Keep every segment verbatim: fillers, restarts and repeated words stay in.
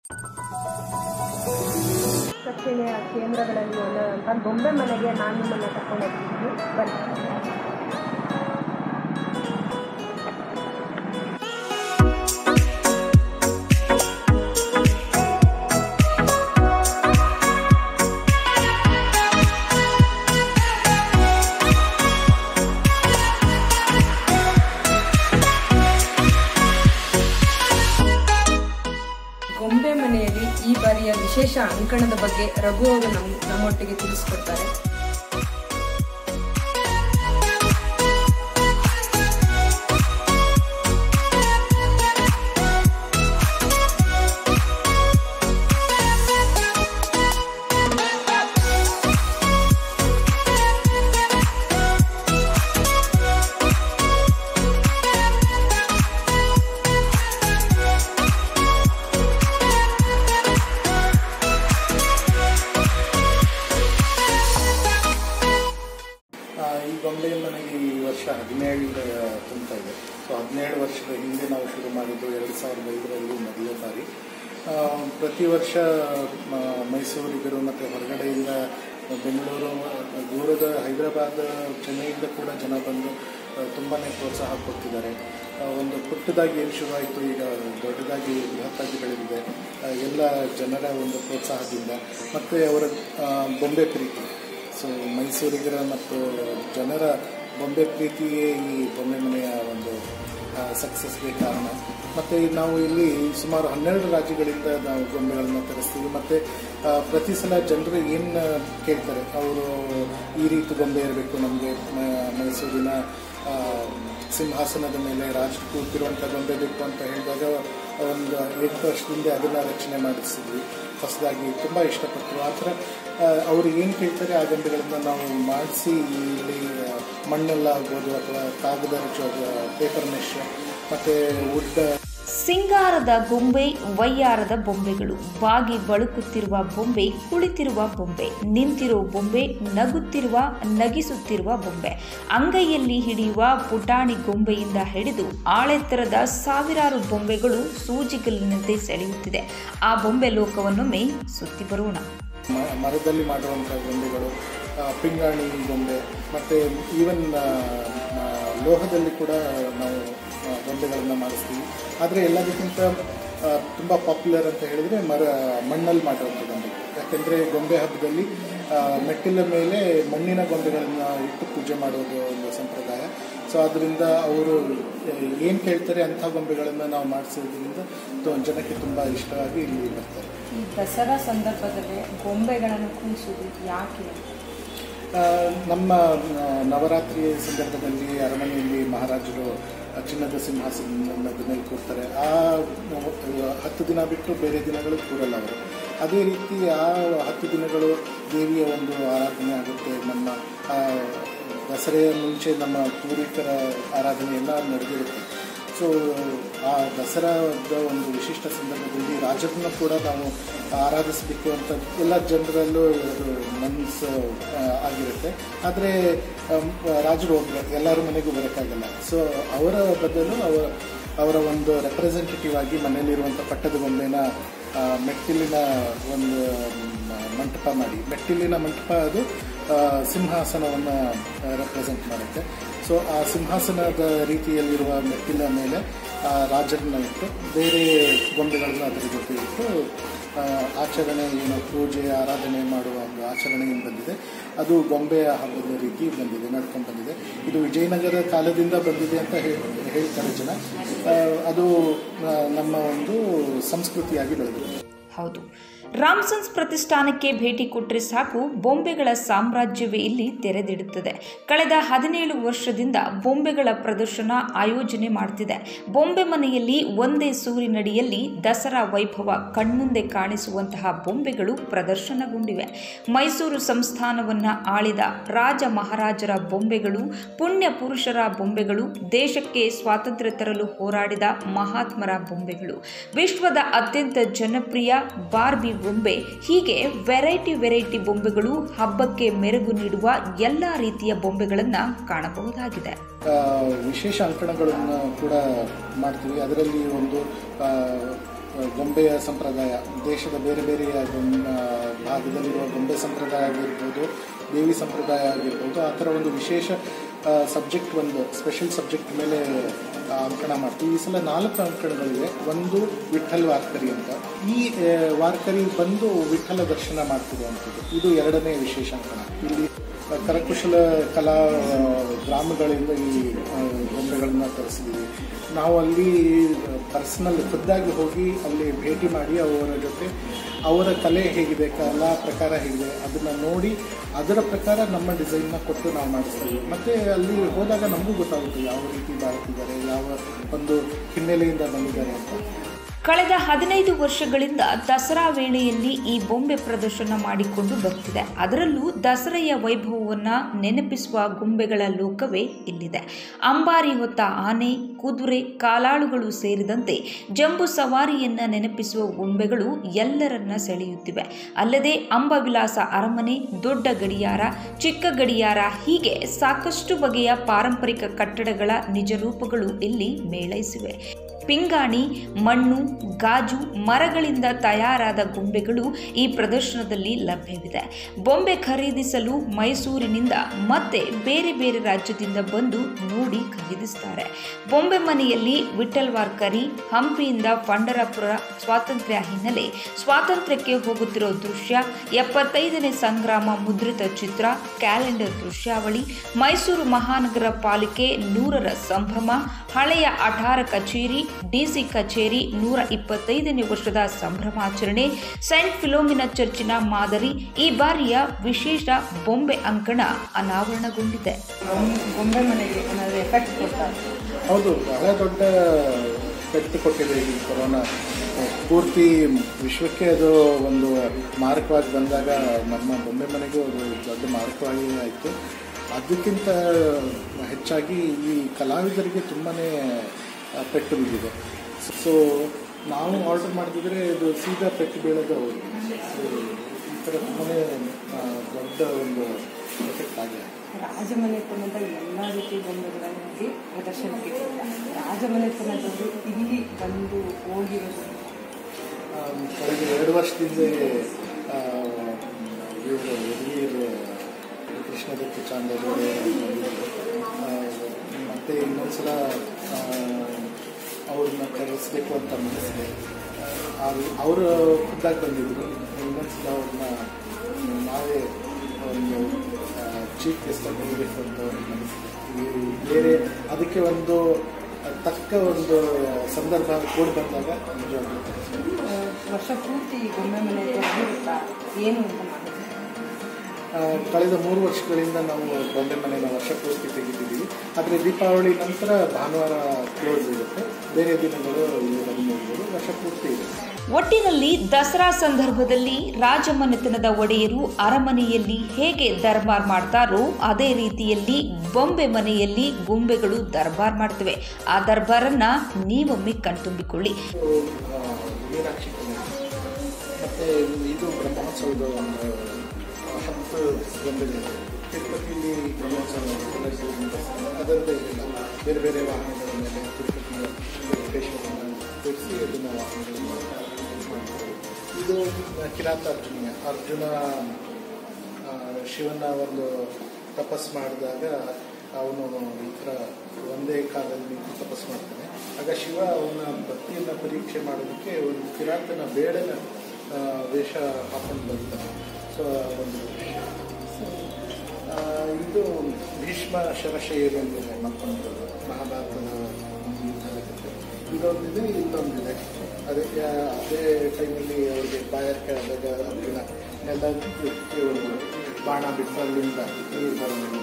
ಶಿಕ್ಷಣ ಕೇಂದ್ರಗಳಲ್ಲಿ ಒಂದಾದಂಥ ಬೊಂಬೆ ಮನೆಗೆ ನಾನು ನಿಮ್ಮನ್ನು ಕರ್ಕೊಂಡು ಹೋಗ್ತಿದ್ದೀನಿ. ಬನ್ನಿ. ಗೊಂಬೆ ಮನೆಯಲ್ಲಿ ಈ ಬಾರಿಯ ವಿಶೇಷ ಅಂಕಣದ ಬಗ್ಗೆ ರಘು ಅವರು ನಮ್ಮ ನಮ್ಮೊಟ್ಟಿಗೆ ತಿಳಿಸಿಕೊಡ್ತಾರೆ. ಈ ಗೊಂಬೆ ಮನೆಗೆ ಈ ವರ್ಷ ಹದಿನೇಳು ತುಂಬ್ತಾ ಇದೆ. ಸೊ ಹದಿನೇಳು ವರ್ಷದ ಹಿಂದೆ ನಾವು ಶುರು ಮಾಡಿದ್ದು ಎರಡು ಸಾವಿರದ ಐದರಲ್ಲಿ ಮೊದಲನೇ ಬಾರಿ. ಪ್ರತಿ ವರ್ಷ ಮೈಸೂರಿಗರು ಮತ್ತು ಹೊರಗಡೆಯಿಂದ ಬೆಂಗಳೂರು, ದೂರದ ಹೈದರಾಬಾದ್, ಚೆನ್ನೈಯಿಂದ ಕೂಡ ಜನ ಬಂದು ತುಂಬಾ ಪ್ರೋತ್ಸಾಹ ಕೊಡ್ತಿದ್ದಾರೆ. ಒಂದು ಪುಟ್ಟದಾಗಿ ಏನು ಶುರುವಾಯಿತು ಈಗ ದೊಡ್ಡದಾಗಿ ಬೃಹತ್ತಾಗಿ ಬೆಳೆದಿದೆ ಎಲ್ಲ ಜನರ ಒಂದು ಪ್ರೋತ್ಸಾಹದಿಂದ ಮತ್ತು ಅವರ ಬೊಂಬೆ ಪ್ರೀತಿ. ಸೊ ಮೈಸೂರಿಗರ ಮತ್ತು ಜನರ ಬೊಂಬೆ ಪ್ರೀತಿಯೇ ಈ ಬೊಂಬೆ ಮನೆಯ ಒಂದು ಸಕ್ಸಸ್ಗೆ ಕಾರಣ. ಮತ್ತು ನಾವು ಇಲ್ಲಿ ಸುಮಾರು ಹನ್ನೆರಡು ರಾಜ್ಯಗಳಿಂದ ನಾವು ಗೊಂಬೆಗಳನ್ನ ತರಿಸ್ತೀವಿ. ಮತ್ತು ಪ್ರತಿ ಸಲ ಜನರು ಏನು ಕೇಳ್ತಾರೆ, ಅವರು ಈ ರೀತಿ ಗೊಂಬೆ ಇರಬೇಕು, ನಮಗೆ ಮೈಸೂರಿನ ಸಿಂಹಾಸನದ ಮೇಲೆ ರಾಜ ಕೂತಿರುವಂಥ ಗೊಂಬೆ ಬೇಕು ಅಂತ ಹೇಳಿದಾಗ ಒಂದು ಎಂಟು ವರ್ಷದಿಂದ ಅದನ್ನು ರಚನೆ ಮಾಡಿಸಿದ್ವಿ ಹೊಸದಾಗಿ. ತುಂಬ ಇಷ್ಟಪಟ್ಟರು. ಆ ಥರ ಅವರು ಏನು ಕೇಳ್ತಾರೆ ಆ ಗೊಂಬೆಗಳನ್ನು ನಾವು ಮಾಡಿಸಿ ಇಲ್ಲಿ ಮಣ್ಣೆಲ್ಲ ಆಗ್ಬೋದು ಅಥವಾ ಕಾಗದ ರಚೋದು, ಪೇಪರ್ ಮೆಶ್ ಮತ್ತು ವುಡ್. ಸಿಂಗಾರದ ಗೊಂಬೆ, ವಯ್ಯಾರದ ಬೊಂಬೆಗಳು, ಬಾಗಿ ಬಳುಕುತ್ತಿರುವ ಬೊಂಬೆ, ಕುಳಿತಿರುವ ಬೊಂಬೆ, ನಿಂತಿರುವ ಬೊಂಬೆ, ನಗುತ್ತಿರುವ ನಗಿಸುತ್ತಿರುವ ಬೊಂಬೆ, ಅಂಗೈಯಲ್ಲಿ ಹಿಡಿಯುವ ಪುಟಾಣಿ ಗೊಂಬೆಯಿಂದ ಹಿಡಿದು ಆಳೆತ್ತರದ ಸಾವಿರಾರು ಬೊಂಬೆಗಳು ಸೂಜಿಗಲ್ಲಿನಂತೆ ಸೆಳೆಯುತ್ತಿದೆ. ಆ ಬೊಂಬೆ ಲೋಕವನ್ನೊಮ್ಮೆ ಸುತ್ತಿ ಬರೋಣ. ಮರದಲ್ಲಿ ಮಾಡುವಂಥ ಗೊಂಬೆಗಳು, ಪಿಂಗಾಣಿ ಗೊಂಬೆ, ಮತ್ತು ಈವನ್ ಲೋಹದಲ್ಲಿ ಕೂಡ ನಾವು ಗೊಂಬೆಗಳನ್ನು ಮಾಡಿಸ್ತೀವಿ. ಆದರೆ ಎಲ್ಲದಕ್ಕಿಂತ ತುಂಬ ಪಾಪ್ಯುಲರ್ ಅಂತ ಹೇಳಿದರೆ ಮರ ಮಣ್ಣಲ್ಲಿ ಮಾಡುವಂಥ ಗೊಂಬೆ. ಯಾಕೆಂದರೆ ಗೊಂಬೆ ಹಬ್ಬದಲ್ಲಿ ಮೆಟ್ಟಿಲ ಮೇಲೆ ಮಣ್ಣಿನ ಗೊಂಬೆಗಳನ್ನು ಇಟ್ಟು ಪೂಜೆ ಮಾಡೋದು ಒಂದು ಸಂಪ್ರದಾಯ. ಸೊ ಅದರಿಂದ ಅವರು ಏನು ಕೇಳ್ತಾರೆ ಅಂಥ ಗೊಂಬೆಗಳನ್ನು ನಾವು ಮಾಡಿಸೋದ್ರಿಂದ ಜನಕ್ಕೆ ತುಂಬ ಇಷ್ಟವಾಗಿ ಇಲ್ಲಿ ಬರ್ತಾರೆ. ಈ ದಸರಾ ಸಂದರ್ಭದಲ್ಲಿ ಗೊಂಬೆಗಳನ್ನು ಕೂರಿಸೋದು ಯಾಕೆ? ನಮ್ಮ ನವರಾತ್ರಿ ಸಂದರ್ಭದಲ್ಲಿ ಅರಮನೆಯಲ್ಲಿ ಮಹಾರಾಜರು ಚಿನ್ನದ ಸಿಂಹಾಸನದ ಮೇಲೆ ಕೂರ್ತಾರೆ. ಆ ಹತ್ತು ದಿನ ಬಿಟ್ಟು ಬೇರೆ ದಿನಗಳು ಕೂರಲ್ಲ ಅವರು. ಅದೇ ರೀತಿ ಆ ಹತ್ತು ದಿನಗಳು ದೇವಿಯ ಒಂದು ಆರಾಧನೆ ಆಗುತ್ತೆ. ನಮ್ಮ ದಸರೆಯ ಮುಂಚೆ ನಮ್ಮ ಪೂರ್ವಿಕರ ಆರಾಧನೆ ಎಲ್ಲ ನಡೆದಿರುತ್ತೆ. ಸೊ ಆ ದಸರಾದ ಒಂದು ವಿಶಿಷ್ಟ ಸಂದರ್ಭದಲ್ಲಿ ರಾಜರನ್ನ ಕೂಡ ನಾವು ಆರಾಧಿಸಬೇಕು ಅಂತ ಎಲ್ಲ ಜನರಲ್ಲೂ ಮನಸ್ಸು ಆಗಿರುತ್ತೆ. ಆದರೆ ರಾಜರು ಹೋಗ್ತಾರೆ, ಎಲ್ಲರ ಮನೆಗೂ ಬರೋಕ್ಕಾಗಲ್ಲ. ಸೊ ಅವರ ಬದಲು ಅವರ ಅವರ ಒಂದು ರೆಪ್ರೆಸೆಂಟೇಟಿವ್ ಆಗಿ ಮನೆಯಲ್ಲಿರುವಂಥ ಪಟ್ಟದ ಗೊಂಬೆನ ಮೆಟ್ಟಿಲಿನ ಒಂದು ಮಂಟಪ ಮಾಡಿ, ಮೆಟ್ಟಿಲಿನ ಮಂಟಪ ಅದು ಸಿಂಹಾಸನವನ್ನು ರೆಪ್ರೆಸೆಂಟ್ ಮಾಡುತ್ತೆ. ಸೊ ಆ ಸಿಂಹಾಸನದ ರೀತಿಯಲ್ಲಿರುವ ಮೆಟ್ಟಿಲ ಮೇಲೆ ರಾಜರನ್ನ ಇಟ್ಟು ಬೇರೆ ಗೊಂಬೆಗಳನ್ನ ಅದರ ಜೊತೆ ಇಟ್ಟು ಆಚರಣೆ, ಏನು ಪೂಜೆ ಆರಾಧನೆ ಮಾಡುವ ಒಂದು ಆಚರಣೆ ಏನು ಬಂದಿದೆ ಅದು ಗೊಂಬೆಯ ಹಬ್ಬದ ರೀತಿ ಬಂದಿದೆ, ನಡ್ಕೊಂಡು ಬಂದಿದೆ. ಇದು ವಿಜಯನಗರ ಕಾಲದಿಂದ ಬಂದಿದೆ ಅಂತ ಹೇಳ್ತಾರೆ ಜನ. ಅದು ನಮ್ಮ ಒಂದು ಸಂಸ್ಕೃತಿಯಾಗಿ ಬೆಳೆದಿದೆ. ಹೌದು, ರಾಮ್ಸನ್ಸ್ ಪ್ರತಿಷ್ಠಾನಕ್ಕೆ ಭೇಟಿ ಕೊಟ್ಟರೆ ಸಾಕು, ಬೊಂಬೆಗಳ ಸಾಮ್ರಾಜ್ಯವೇ ಇಲ್ಲಿ ತೆರೆದಿಡುತ್ತದೆ. ಕಳೆದ ಹದಿನೇಳು ವರ್ಷದಿಂದ ಬೊಂಬೆಗಳ ಪ್ರದರ್ಶನ ಆಯೋಜನೆ ಮಾಡುತ್ತಿದೆ. ಬೊಂಬೆ ಮನೆಯಲ್ಲಿ ಒಂದೇ ಸೂರಿನಡಿಯಲ್ಲಿ ದಸರಾ ವೈಭವ ಕಣ್ಮುಂದೆ ಕಾಣಿಸುವಂತಹ ಬೊಂಬೆಗಳು ಪ್ರದರ್ಶನಗೊಂಡಿವೆ. ಮೈಸೂರು ಸಂಸ್ಥಾನವನ್ನು ಆಳಿದ ರಾಜ ಮಹಾರಾಜರ ಬೊಂಬೆಗಳು, ಪುಣ್ಯ ಪುರುಷರ ಬೊಂಬೆಗಳು, ದೇಶಕ್ಕೆ ಸ್ವಾತಂತ್ರ್ಯ ತರಲು ಹೋರಾಡಿದ ಮಹಾತ್ಮರ ಬೊಂಬೆಗಳು, ವಿಶ್ವದ ಅತ್ಯಂತ ಜನಪ್ರಿಯ ಬಾರ್ಬಿ ಬೊಂಬೆ, ಹೀಗೆ ವೆರೈಟಿ ವೆರೈಟಿ ಬೊಂಬೆಗಳು, ಹಬ್ಬಕ್ಕೆ ಮೆರುಗು ನೀಡುವ ಎಲ್ಲ ರೀತಿಯ ಬೊಂಬೆಗಳನ್ನು ಕಾಣಬಹುದಾಗಿದೆ. ವಿಶೇಷ ಅಂಕಣಗಳನ್ನು ಕೂಡ ಮಾಡ್ತೀವಿ. ಅದರಲ್ಲಿ ಒಂದು ಗೊಂಬೆಯ ಸಂಪ್ರದಾಯ, ದೇಶದ ಬೇರೆ ಬೇರೆಯ ಭಾಗದಲ್ಲಿರುವ ಗೊಂಬೆ ಸಂಪ್ರದಾಯ ಆಗಿರ್ಬೋದು, ದೇವಿ ಸಂಪ್ರದಾಯ ಆಗಿರ್ಬೋದು, ಆ ಥರ ಒಂದು ವಿಶೇಷ ಸಬ್ಜೆಕ್ಟ್, ಒಂದು ಸ್ಪೆಷಲ್ ಸಬ್ಜೆಕ್ಟ್ ಮೇಲೆ ಅಂಕಣ ಮಾಡ್ತೀವಿ. ಈ ಸಲ ನಾಲ್ಕು ಅಂಕಣಗಳಿವೆ. ಒಂದು ವಿಠ್ಠಲ್ ವಾರ್ಕರಿ ಅಂತ, ಈ ವಾರ್ಕರಿ ಬಂದು ವಿಠ್ಠಲ ದರ್ಶನ ಮಾಡ್ತಿರುವಂಥದ್ದು. ಇದು ಎರಡನೇ ವಿಶೇಷ ಅಂಕಣ. ಇಲ್ಲಿ ಕರಕುಶಲ ಕಲಾ ಗ್ರಾಮಗಳಿಂದ ಈ ಗೊಂಬೆಗಳನ್ನ ತರಿಸಿದ್ದೀವಿ. ನಾವು ಅಲ್ಲಿ ಪರ್ಸನಲ್ ಖುದ್ದಾಗಿ ಹೋಗಿ ಅಲ್ಲಿ ಭೇಟಿ ಮಾಡಿ ಅವರ ಜೊತೆ ಅವರ ಕಲೆ ಹೇಗಿದೆ, ಕಲಾ ಪ್ರಕಾರ ಹೇಗಿದೆ ಅದನ್ನು ನೋಡಿ ಅದರ ಪ್ರಕಾರ ನಮ್ಮ ಡಿಸೈನ್ನ ಕೊಟ್ಟು ನಾವು ಮಾಡಿಸ್ತೀವಿ. ಮತ್ತು ಅಲ್ಲಿ ಹೋದಾಗ ನಮಗೂ ಗೊತ್ತಾಗುತ್ತೆ ಯಾವ ರೀತಿ ಬಾಳ್ತಿದ್ದಾರೆ, ಯಾವ ಒಂದು ಹಿನ್ನೆಲೆಯಿಂದ ಬಂದಿದ್ದಾರೆ ಅಂತ. ಕಳೆದ ಹದಿನೈದು ವರ್ಷಗಳಿಂದ ದಸರಾ ವೇಳೆಯಲ್ಲಿ ಈ ಬೊಂಬೆ ಪ್ರದರ್ಶನ ಮಾಡಿಕೊಂಡು ಬರ್ತಿದೆ. ಅದರಲ್ಲೂ ದಸರೆಯ ವೈಭವವನ್ನು ನೆನಪಿಸುವ ಗೊಂಬೆಗಳ ಲೋಕವೇ ಇಲ್ಲಿದೆ. ಅಂಬಾರಿ ಹೊತ್ತ ಆನೆ, ಕುದುರೆ, ಕಾಲಾಳುಗಳು ಸೇರಿದಂತೆ ಜಂಬೂ ಸವಾರಿಯನ್ನು ನೆನಪಿಸುವ ಗೊಂಬೆಗಳು ಎಲ್ಲರನ್ನ ಸೆಳೆಯುತ್ತಿವೆ. ಅಲ್ಲದೆ ಅಂಬವಿಲಾಸ ಅರಮನೆ, ದೊಡ್ಡ ಗಡಿಯಾರ, ಚಿಕ್ಕ ಗಡಿಯಾರ ಹೀಗೆ ಸಾಕಷ್ಟು ಬಗೆಯ ಪಾರಂಪರಿಕ ಕಟ್ಟಡಗಳ ನಿಜ ರೂಪಗಳು ಇಲ್ಲಿ ಮೇಳೈಸಿವೆ. ಪಿಂಗಾಣಿ, ಮಣ್ಣು, ಗಾಜು, ಮರಗಳಿಂದ ತಯಾರಾದ ಗೊಂಬೆಗಳು ಈ ಪ್ರದರ್ಶನದಲ್ಲಿ ಲಭ್ಯವಿದೆ. ಬೊಂಬೆ ಖರೀದಿಸಲು ಮೈಸೂರಿನಿಂದ ಮತ್ತೆ ಬೇರೆ ಬೇರೆ ರಾಜ್ಯದಿಂದ ಬಂದು ನೋಡಿ ಖರೀದಿಸುತ್ತಾರೆ. ಬೊಂಬೆ ಮನೆಯಲ್ಲಿ ವಿಠ್ಠಲ್ ವಾರ್ಕರಿ, ಹಂಪಿಯಿಂದ ಪಂಢರಪುರ ಸ್ವಾತಂತ್ರ್ಯ ಹಿನ್ನೆಲೆ, ಸ್ವಾತಂತ್ರ್ಯಕ್ಕೆ ಹೋಗುತ್ತಿರೋ ದೃಶ್ಯ, ಎಪ್ಪತ್ತೈದನೇ ಸಂಗ್ರಾಮ ಮುದ್ರಿತ ಚಿತ್ರ, ಕ್ಯಾಲೆಂಡರ್ ದೃಶ್ಯಾವಳಿ, ಮೈಸೂರು ಮಹಾನಗರ ಪಾಲಿಕೆ ನೂರರ ಸಂಭ್ರಮ, ಹಳೆಯ ಅಠಾರ ಕಚೇರಿ, ಡಿಸಿ ಕಚೇರಿ ನೂರ ಇಪ್ಪತ್ತೈದನೇ ವರ್ಷದ ಸಂಭ್ರಮಾಚರಣೆ, ಸೈಂಟ್ ಫಿಲೋಮಿನಾ ಚರ್ಚಿನ ಮಾದರಿ ಈ ಬಾರಿಯ ವಿಶೇಷ ಬೊಂಬೆ ಅಂಕಣ ಅನಾವರಣಗೊಂಡಿದೆ. ಬೊಂಬೆ ಮನೆಗೆ ಏನಾದರೂ ಎಫೆಕ್ಟ್ ಕೊಡ್ತಾರೆ? ಹೌದು, ಬಹಳ ದೊಡ್ಡ ಎಫೆಕ್ಟ್ ಕೊಟ್ಟಿದೆ ಈ ಕೊರೋನಾ. ಪೂರ್ತಿ ವಿಶ್ವಕ್ಕೆ ಅದು ಒಂದು ಮಾರಕವಾಗಿ ಬಂದಾಗ ನಮ್ಮ ಬೊಂಬೆ ಮನೆಗೂ ಅದು ದೊಡ್ಡ ಮಾರಕವಾಗಿ ಆಯಿತು. ಅದಕ್ಕಿಂತ ಹೆಚ್ಚಾಗಿ ಈ ಕಲಾವಿದರಿಗೆ ತುಂಬಾ ಪೆಟ್ಟು ಬಿದ್ದಿದೆ. ಸೊ ನಾವು ಆರ್ಡರ್ ಮಾಡಿದ್ರೆ ಇದು ಸೀದಾ ಪೆಟ್ಟು ಬೀಳೋದು ಅವ್ರಿಗೆ. ಸೊ ಈ ಥರ ತುಂಬಾ ದೊಡ್ಡ ಒಂದು ಎಫೆಕ್ಟ್ ಆಗಿದೆ. ರಾಜಮನೆತನದ ಎಲ್ಲ ರೀತಿ ಗೊಂಬೆಗಳಲ್ಲಿ ಪ್ರದರ್ಶನಕ್ಕೆ ರಾಜಮನೆತನದವರು ಇಲ್ಲಿ ಬಂದು ಹೋಗಿರೋದು ಕಳೆದ ಎರಡು ವರ್ಷದಿಂದ ಇವರು ಹಿರಿಯರು ಕೃಷ್ಣದತ್ತ ಚಾಂದೋರು ಮತ್ತು ಇನ್ನೊಂದ್ಸಲ ಅವ್ರನ್ನ ಕರೆಸಬೇಕು ಅಂತ ಮನಸ್ಸಿದೆ. ಅವರು ಖುದ್ದಾಗಿ ಬಂದಿದ್ದರು. ಇನ್ನೊಂದ್ಸಲ ಅವ್ರನ್ನ ನಾವೇ ಒಂದು ಚೀಫ್ ಗೆಸ್ಟಾಗಿ ಬರಬೇಕು ಅಂತ ಮನಸ್ಸಿದೆ. ಬೇರೆ ಅದಕ್ಕೆ ಒಂದು ತಕ್ಕ ಒಂದು ಸಂದರ್ಭ ಕೂಡಿ ಬಂದಾಗ ನಿಜವಾಗ್ಲೂ ವರ್ಷ ಪೂರ್ತಿ ಗೊಂಬೆ ಮನೆ ತೆಗೆದಿರುತ್ತಾ ಏನು ಅಂತ ಮಾಡಿದ್ವಿ. ಕಳೆದ ಮೂರು ವರ್ಷಗಳಿಂದ ನಾವು ಬೊಂಬೆ ಮನೆಯ ವರ್ಷ ಪೂರ್ತಿ ತೆಗಿತಿದ್ದೀವಿ. ಆದರೆ ದೀಪಾವಳಿ ನಂತರ ಭಾನುವಾರ ಕ್ಲೋಸ್ ಇರುತ್ತೆ, ಬೇರೆ ದಿನಗಳು ಇರ್ಬೋದು, ವರ್ಷ ಪೂರ್ತಿ ಇರುತ್ತೆ. ಒಟ್ಟಿನಲ್ಲಿ ದಸರಾ ಸಂದರ್ಭದಲ್ಲಿ ರಾಜಮನೆತನದ ಒಡೆಯರು ಅರಮನೆಯಲ್ಲಿ ಹೇಗೆ ದರ್ಬಾರ್ ಮಾಡ್ತಾರೋ ಅದೇ ರೀತಿಯಲ್ಲಿ ಬೊಂಬೆ ಮನೆಯಲ್ಲಿ ಗೊಂಬೆಗಳು ದರ್ಬಾರ್ ಮಾಡ್ತವೆ. ಆ ದರ್ಬಾರನ್ನ ನೀವೊಮ್ಮೆ ಕಣ್ತುಂಬಿಕೊಳ್ಳಿ. ಮೀನಾಕ್ಷಿ ಮತ್ತು ಇದು ಬ್ರಹ್ಮೋತ್ಸವದ ಒಂದು ಹತ್ತು ಗೊಂಬೆಗಳಿದೆ. ತಿರುಪತಿಯಲ್ಲಿ ಬ್ರಹ್ಮೋತ್ಸವ ಅದರದ್ದೇ ಇಲ್ಲ, ಬೇರೆ ಬೇರೆ ವಾಹನಗಳ ಮೇಲೆ ತಿರುಪತಿ ವೆಂಕಟೇಶ್ವರನ ತೋರಿಸಿ ಅದನ್ನು ವಾಹನಗಳನ್ನು ಮಾಡ್ತಾರೆ. ಇದು ಕಿರಾತ ಅರ್ಜುನ ಅರ್ಜುನ ಶಿವನ ಒಂದು ತಪಸ್ಸು ಮಾಡಿದಾಗ ಅವನು ಈ ಥರ ಒಂದೇ ಕಾಲದಲ್ಲಿ ನಿಂತು ತಪಸ್ಸು ಮಾಡ್ತಾನೆ. ಆಗ ಶಿವ ಅವನ ಭಕ್ತಿಯನ್ನು ಪರೀಕ್ಷೆ ಮಾಡೋದಕ್ಕೆ ಒಂದು ಕಿರಾತನ ಬೇಡನ ವೇಷ ಹಾಕೊಂಡು ಬರ್ತಾನೆ. ಸೊ ಒಂದು ಇದು ಭೀಷ್ಮ ಶರಶೈಯಲ್ಲಿ ಮಾಡ್ಕೊಂಡಿರೋದು ಮಹಾಭಾರತದ ಯುದ್ಧದ ಕಥೆ. ಇದೊಂದಿದೆ, ಇನ್ನೊಂದಿದೆ. ಅದೇ ಅದೇ ಟೈಮಲ್ಲಿ ಅವರಿಗೆ ಬಾಯಾರಿಕೆ ಆದಾಗ ಅರ್ಜುನ ಎಲ್ಲ ಬಾಣ ಬಿಟ್ಟು ಅಲ್ಲಿಂದ ನೀರು ಬರೋದು.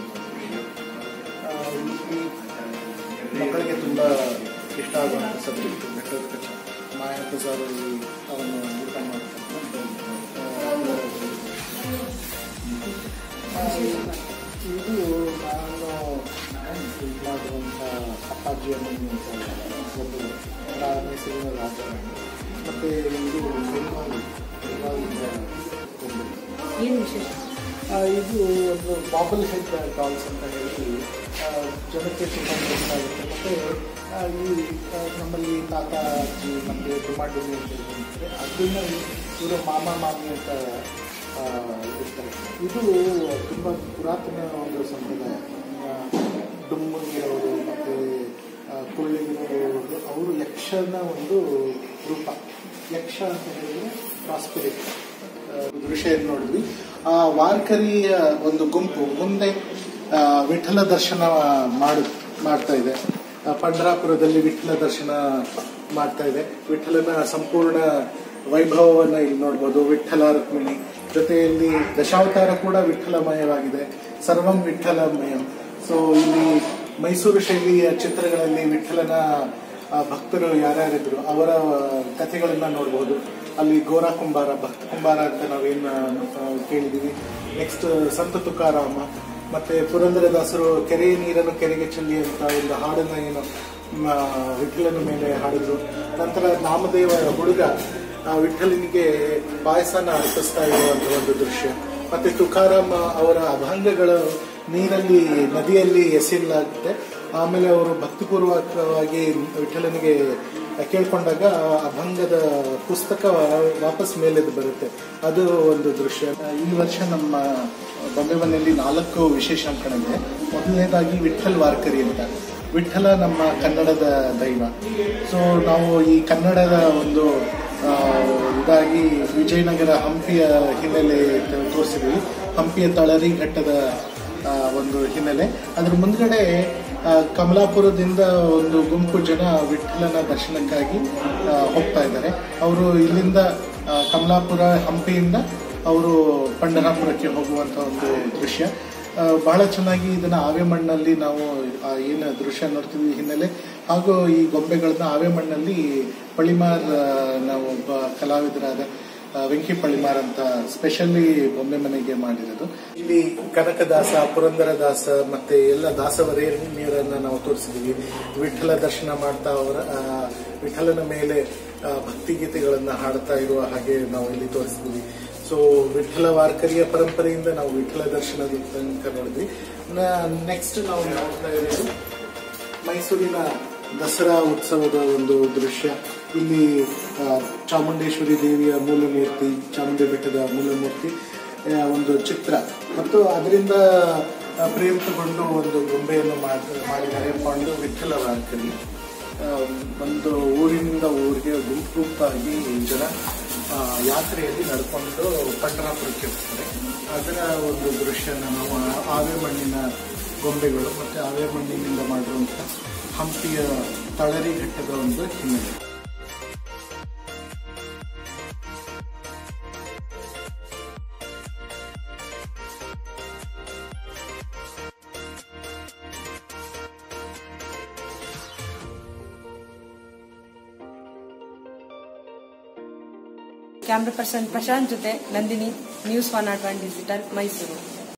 ಈ ಮಕ್ಕಳಿಗೆ ತುಂಬ ಇಷ್ಟ ಆಗುವಂಥ ಸಬ್ಜೆಕ್ಟ್ ಬೆಟ್ಟದ ಕಚ್ಚ ಮಾಯಕ ಸರ್ ಅವನು ಊಟ ಮಾಡ್ತಾರೆ. ಇದು ನಾನು ಇದು ಮಾಡುವಂಥ ಅಪ್ಪಾಜಿಯನ್ನು ಒಬ್ಬರು ಮೈಸೂರಿನ ರಾಜರಾಣಿ. ಮತ್ತು ಇದು ಬೆಂಗಾಲಿ ಬೆಂಗಾಲಿಂದ ಗೊಂಬೆ. ಏನು ವಿಶೇಷ? ಇದು ಒಂದು ಬಾಬಲ್ ಹೆಡ್ ಡಾಲ್ಸ್ ಅಂತ ಹೇಳಿ ಜನಕ್ಕೆ ತುಂಬ ಇಷ್ಟ ಆಗುತ್ತೆ. ಮತ್ತು ಈ ನಮ್ಮಲ್ಲಿ ತಾತ ಅಜ್ಜಿ ನಮಗೆ ಡುಮಾಡುಮಿ ಅಂತ ಹೇಳ್ತಾರೆ, ಅದನ್ನು ಇವರು ಮಾಮ ಮಾಮಿ ಅಂತ ಇರ್ತಾರೆ. ಇದು ತುಂಬ ಪುರಾತನ ಒಂದು ಸಂಪ್ರದಾಯ. ಡುಮ್ಮಗಿರೋರು ಮತ್ತು ಕುಳ್ಳಿಗಿರೋರು ಅವರು ಯಕ್ಷನ ಒಂದು ರೂಪ. ಯಕ್ಷ ಅಂತ ಹೇಳಿದ್ರೆ ಪ್ರಾಸ್ಪೆರಿಟಿ ದೃಶ್ಯ ನೋಡಿದ್ವಿ. ಆ ವಾರ್ಕರಿಯ ಒಂದು ಗುಂಪು ಮುಂದೆ ವಿಠಲ ದರ್ಶನ ಮಾಡ ಮಾಡ್ತಾ ಇದೆ. ಪಂಢರಾಪುರದಲ್ಲಿ ವಿಠಲ ದರ್ಶನ ಮಾಡ್ತಾ ಇದೆ. ವಿಠಲನ ಸಂಪೂರ್ಣ ವೈಭವವನ್ನು ಇಲ್ಲಿ ನೋಡ್ಬೋದು. ವಿಠಲ ರುಕ್ಮಿಣಿ ಜೊತೆಯಲ್ಲಿ ದಶಾವತಾರ ಕೂಡ ವಿಠಲಮಯವಾಗಿದೆ. ಸರ್ವಂ ವಿಠಲಮಯಂ. ಸೊ ಇಲ್ಲಿ ಮೈಸೂರು ಶೈಲಿಯ ಚಿತ್ರಗಳಲ್ಲಿ ವಿಠಲನ ಭಕ್ತರು ಯಾರ್ಯಾರಿದ್ರು ಅವರ ಕಥೆಗಳನ್ನ ನೋಡಬಹುದು. ಅಲ್ಲಿ ಗೋರಾ ಕುಂಬಾರ, ಭಕ್ತ ಕುಂಬಾರ ಅಂತ ನಾವೇನು ಕೇಳಿದೀವಿ. ನೆಕ್ಸ್ಟ್ ಸಂತ ತುಕಾರಾಮ, ಮತ್ತೆ ಪುರಂದರದಾಸರು ಕೆರೆಯ ನೀರನ್ನು ಕೆರೆಗೆ ಚೆಲ್ಲಿ ಅಂತ ಒಂದು ಹಾಡನ್ನ ಏನು ವಿಠಲನ ಮೇಲೆ ಹಾಡಿದ್ರು. ನಂತರ ನಾಮದೇವ ಹುಡುಗ ವಿಠಲನಿಗೆ ಪಾಯಸನ ಅರ್ಪಿಸ್ತಾ ಇರುವಂತ ಒಂದು ದೃಶ್ಯ. ಮತ್ತೆ ತುಕಾರಾಮ ಅವರ ಅಭಂಗಗಳು ನೀರಲ್ಲಿ ನದಿಯಲ್ಲಿ ಎಸೆಯಲಾಗುತ್ತೆ. ಆಮೇಲೆ ಅವರು ಭಕ್ತಿಪೂರ್ವಕವಾಗಿ ವಿಠಲನಿಗೆ ಕೇಳ್ಕೊಂಡಾಗ ಅಭಂಗದ ಪುಸ್ತಕ ವಾಪಸ್ ಮೇಲೆದು ಬರುತ್ತೆ. ಅದು ಒಂದು ದೃಶ್ಯ. ಈ ವರ್ಷ ನಮ್ಮ ಬೊಂಬೆ ಮನೆಯಲ್ಲಿ ನಾಲ್ಕು ವಿಶೇಷಾಂಕಗಳಿದೆ. ಮೊದಲನೇದಾಗಿ ವಿಠಲ್ ವಾರ್ಕರಿ ಅಂತ. ವಿಠಲ ನಮ್ಮ ಕನ್ನಡದ ದೈವ. ಸೊ ನಾವು ಈ ಕನ್ನಡದ ಒಂದು ಇದಾಗಿ ವಿಜಯನಗರ ಹಂಪಿಯ ಹಿನ್ನೆಲೆ ತೋರಿಸಿದ್ವಿ. ಹಂಪಿಯ ತಳರಿ ಘಟ್ಟದ ಒಂದು ಹಿನ್ನೆಲೆ. ಅದ್ರ ಮುಂದ್ಗಡೆ ಕಮಲಾಪುರದಿಂದ ಒಂದು ಗುಂಪು ಜನ ವಿಠಲನ ದರ್ಶನಕ್ಕಾಗಿ ಹೋಗ್ತಾ ಇದ್ದಾರೆ. ಅವರು ಇಲ್ಲಿಂದ ಕಮಲಾಪುರ ಹಂಪಿಯಿಂದ ಅವರು ಪಂಢರಾಪುರಕ್ಕೆ ಹೋಗುವಂತ ಒಂದು ದೃಶ್ಯ ಬಹಳ ಚೆನ್ನಾಗಿ. ಇದನ್ನ ಆವೆ ಮಣ್ಣಲ್ಲಿ ನಾವು ಏನು ದೃಶ್ಯ ನೋಡ್ತೀವಿ ಹಿನ್ನೆಲೆ, ಹಾಗೂ ಈ ಗೊಂಬೆಗಳನ್ನ ಆವೆ ಮಣ್ಣಲ್ಲಿ ಪಳಿಮಾರ್ ನಾವು ಒಬ್ಬ ಕಲಾವಿದರಾದ ವೆಂಕಿ ಪಳಿಮಾರ್ ಅಂತ ಸ್ಪೆಷಲಿ ಬೊಂಬೆ ಮನೆಗೆ ಮಾಡಿರೋದು. ಇಲ್ಲಿ ಕನಕದಾಸ, ಪುರಂದರದಾಸ ಮತ್ತೆ ಎಲ್ಲ ದಾಸವರೇಣ್ಯರನ್ನ ನಾವು ತೋರಿಸಿದೀವಿ. ವಿಠಲ ದರ್ಶನ ಮಾಡ್ತಾ ಅವರ ವಿಠಲನ ಮೇಲೆ ಭಕ್ತಿಗೀತೆಗಳನ್ನ ಹಾಡ್ತಾ ಇರುವ ಹಾಗೆ ನಾವು ಇಲ್ಲಿ ತೋರಿಸಿದೀವಿ. ಸೊ ವಿಠಲ ವಾರ್ಕರಿಯ ಪರಂಪರೆಯಿಂದ ನಾವು ವಿಠಲ ದರ್ಶನದ ತನಕ ನೋಡಿದ್ವಿ. ನೆಕ್ಸ್ಟ್ ನಾವು ನೋಡ್ತಾ ಇರೋದು ಮೈಸೂರಿನ ದಸರಾ ಉತ್ಸವದ ಒಂದು ದೃಶ್ಯ. ಇಲ್ಲಿ ಚಾಮುಂಡೇಶ್ವರಿ ದೇವಿಯ ಮೂಲಮೂರ್ತಿ, ಚಾಮುಂಡಿ ಬೆಟ್ಟದ ಮೂಲಮೂರ್ತಿ ಒಂದು ಚಿತ್ರ ಮತ್ತು ಅದರಿಂದ ಪ್ರೇರಿತಗೊಂಡು ಒಂದು ಗೊಂಬೆಯನ್ನು ಮಾಡಿದ್ದಾರೆ. ಪಾಂಡು ವಿಠಲ ವಾರ್ಕರಿ. ಒಂದು ಊರಿನಿಂದ ಊರಿಗೆ ಗುಂಪು ಗುಂಪಾಗಿ ಜನ ಯಾತ್ರೆಯಲ್ಲಿ ನಡ್ಕೊಂಡು ಪಂಢರಾಪುರಕ್ಕೆ ಹೋಗ್ತಾರೆ. ಅದರ ಒಂದು ದೃಶ್ಯನ ನಾವು ಆವೆ ಮಣ್ಣಿನ ಗೊಂಬೆಗಳು ಮತ್ತೆ ಆವೆ ಮಣ್ಣಿನಿಂದ ಮಾಡಿರುವಂತಹ ಹಂಪಿಯ ತಳರಿ ಘಟ್ಟದ ಒಂದು ಹಿನ್ನೆಲೆ. ಕ್ಯಾಮ್ರಾ ಪರ್ಸನ್ ಪ್ರಶಾಂತ್ ಜೊತೆ Nandini, news one not one digital, Mysuru.